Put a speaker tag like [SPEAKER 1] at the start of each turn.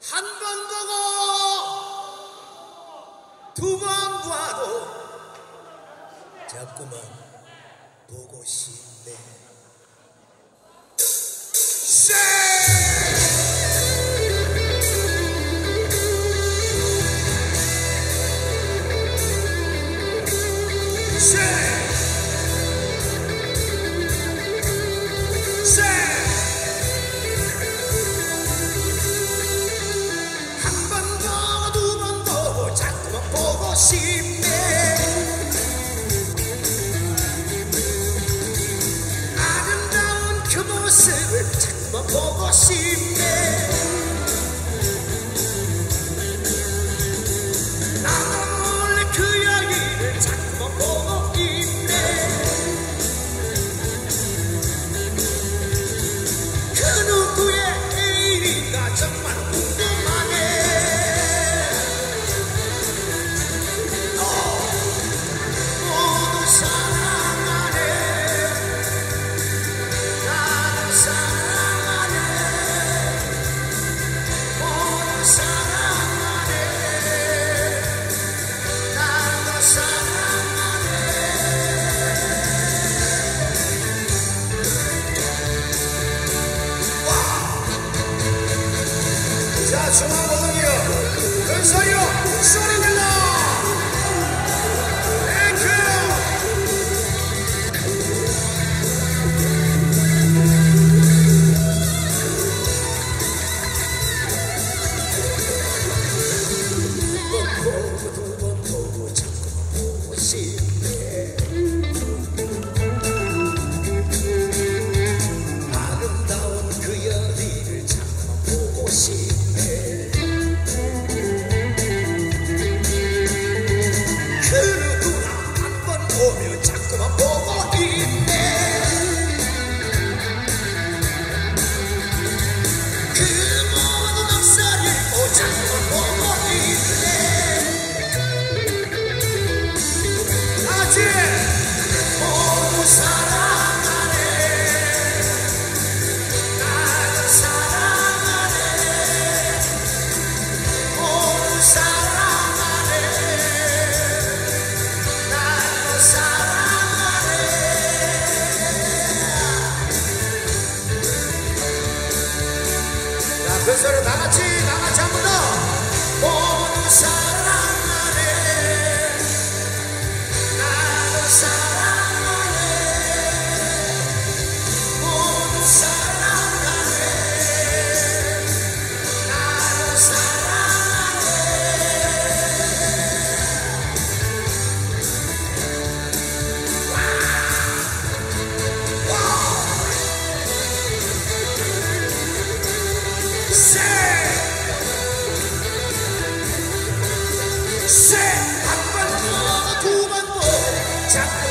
[SPEAKER 1] 한 번 보고 두 번 봐도 자꾸만 보고 싶네. 한 번 보고 두 번 보고 자꾸만 보고 싶네. 아름다운 그 모습을 자꾸만 보고 싶네. 나도 몰래 그 여인을 자꾸만 보고 있네. 그 누구의 애인인가 정말 궁금하네. 모두 사랑하네. 나도 사랑하네. 모두 사랑하네. 나도 사랑하네. 자, 중앙고등이요, 근소리요, 소리 질러! 땡큐! 두 번 보고 자꾸만 보고 싶네. 아름다운 그 여인을 자꾸만 보고 싶네. 그 누구나 한 번 보면 자꾸만 보고 있네. 그 모든 역사를 자꾸만 보고 있네. 같이 모두 사랑하네. 나도 사랑하네. 모두 사랑하네. 나도 사랑하네. 자, 그 소리 다같이 한 번 더. 모두 사랑하네. 나도 사랑하네. 모두 사랑하네. 나도 사랑하네. 한 번 보고 두 번 보고 자꾸